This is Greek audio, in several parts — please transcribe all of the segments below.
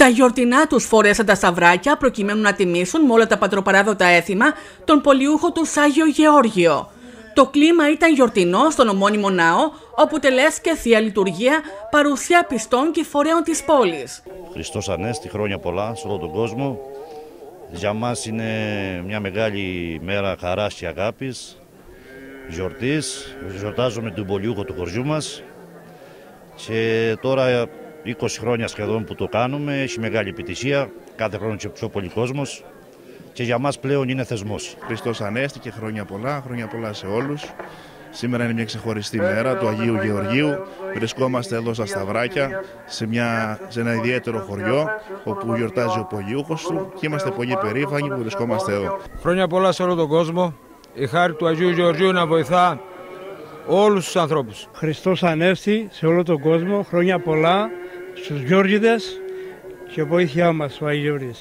Στα γιορτινά τους φόρεσαν τα σταυράκια προκειμένου να τιμήσουν με όλα τα πατροπαράδοτα έθιμα τον πολιούχο τους Άγιο Γεώργιο. Το κλίμα ήταν γιορτινό στον ομώνυμο ναό, όπου τελέστηκε θεία λειτουργία, παρουσία πιστών και φορέων της πόλης. Χριστός Ανέστη, χρόνια πολλά σε όλο τον κόσμο. Για μας είναι μια μεγάλη μέρα χαράς και αγάπης, γιορτής. Γιορτάζουμε τον πολιούχο του χωριού μας και τώρα 20 χρόνια σχεδόν που το κάνουμε, έχει μεγάλη επιτυχία, κάθε χρόνο και πιο πολύ κόσμος και για μας πλέον είναι θεσμός. Χριστός Ανέστη και χρόνια πολλά σε όλους. Σήμερα είναι μια ξεχωριστή μέρα του Αγίου Γεωργίου. Βρισκόμαστε εδώ στα Σταυράκια, σε ένα ιδιαίτερο χωριό, όπου γιορτάζει ο πολιούχος του και είμαστε πολύ περήφανοι που βρισκόμαστε εδώ. Χρόνια πολλά σε όλο τον κόσμο. Η χάρη του Αγίου Γεωργίου να βοηθά όλους τους ανθρώπους. Χριστός Ανέστη σε όλο τον κόσμο. Χρόνια πολλά στους Γιώργηδες και βοήθειά μας ο Άγιος Γεωργίος.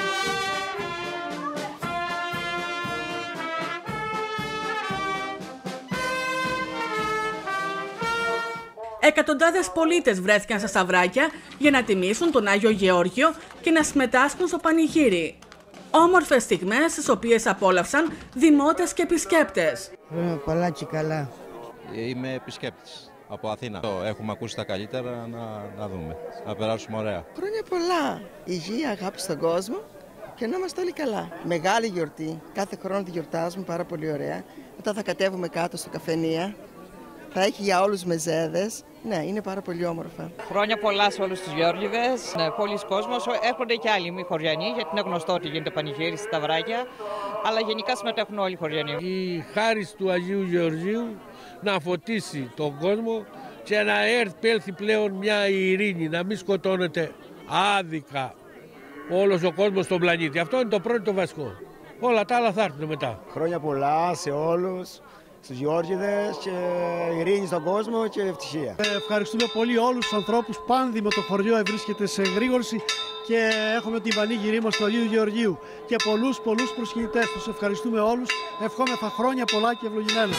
Εκατοντάδες πολίτες βρέθηκαν στα σταυράκια για να τιμήσουν τον Άγιο Γεώργιο και να συμμετάσχουν στο πανηγύρι. Όμορφες στιγμές τις οποίες απόλαυσαν δημότες και επισκέπτες. Πολλά και καλά. Είμαι επισκέπτης από Αθήνα. Έχουμε ακούσει τα καλύτερα να δούμε, να περάσουμε ωραία. Χρόνια πολλά. Υγεία, αγάπη στον κόσμο και να είμαστε όλοι καλά. Μεγάλη γιορτή. Κάθε χρόνο τη γιορτάζουμε πάρα πολύ ωραία. Μετά θα κατέβουμε κάτω στο καφενεία. Θα έχει για όλους μεζέδες. Ναι, είναι πάρα πολύ όμορφα. Χρόνια πολλά σε όλους τους Γεώργηδες. Ναι, πολλοί κόσμος. Έρχονται και άλλοι μη χωριανοί, γιατί είναι γνωστό ότι γίνεται πανηγύρι στα Σταυράκια. Αλλά γενικά συμμετέχουν όλοι οι χωριανοί. Η χάρις του Αγίου Γεωργίου να φωτίσει τον κόσμο και να έλθει πλέον μια ειρήνη, να μην σκοτώνεται άδικα όλος ο κόσμος στον πλανήτη. Αυτό είναι το πρώτο το βασικό. Όλα τα άλλα θα έρθουν μετά. Χρόνια πολλά σε όλους, στους Γεώργηδες και ειρήνη στον κόσμο και ευτυχία. Ευχαριστούμε πολύ όλους τους ανθρώπους. Πάνδημο το χωριό βρίσκεται σε εγρήγορση και έχουμε την πανήγυρή μας του Αγίου Γεωργίου και πολλούς προσκυνητές. Τους ευχαριστούμε όλους. Ευχόμεθα χρόνια πολλά και ευλογημένα.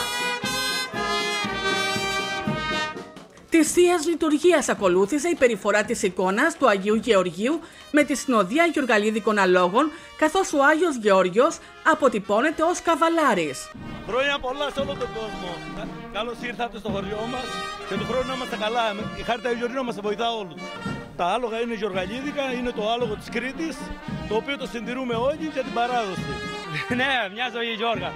Της Θείας Λειτουργίας ακολούθησε η περιφορά της εικόνας του Αγίου Γεωργίου με τη συνοδεία γιουργαλίδικων αλόγων, καθώς ο Άγιος Γεώργιος αποτυπώνεται ως καβαλάρης. Χρόνια πολλά σε όλο τον κόσμο. Καλώς ήρθατε στο χωριό μας και του χρόνου να είμαστε καλά. Η χάρη του Αγίου Γεωργίου μας βοηθά όλους. Τα άλογα είναι γιουργαλίδικα, είναι το άλογο της Κρήτης, το οποίο το συντηρούμε όλοι για την παράδοση. Ναι, μια ζωή Γιώργα.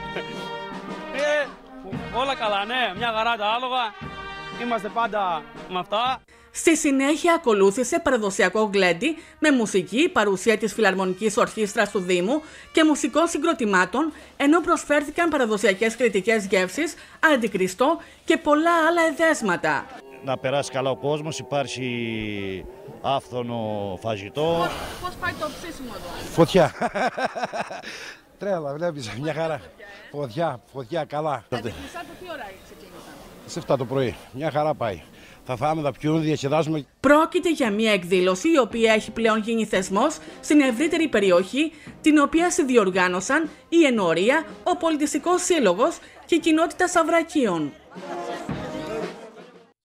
Όλα καλά, ναι, μια χαρά τα άλογα. Είμαστε πάντα με αυτά. Στη συνέχεια ακολούθησε παραδοσιακό γκλέντι με μουσική, παρουσία της Φιλαρμονικής Ορχήστρας του Δήμου και μουσικών συγκροτημάτων, ενώ προσφέρθηκαν παραδοσιακές κριτικές γεύσεις, αντικριστό και πολλά άλλα εδέσματα. Να περάσει καλά ο κόσμος, υπάρχει άφθονο φαγητό. Πώς πάει το ψήσιμο εδώ? Φωτιά. Τρέλα, βλέπεις, μια χαρά. Φωτιά, καλά. Τα αντικριστά τι ώρα ξεκίνησαν? Σε 7 το πρωί, μια χαρά πάει. Θα φάμε, θα πιούμε, διασκεδάζουμε. Πρόκειται για μια εκδήλωση η οποία έχει πλέον γίνει θεσμός στην ευρύτερη περιοχή, την οποία συνδιοργάνωσαν η Ενορία, ο Πολιτιστικός Σύλλογος και η Κοινότητα Σταυρακίων.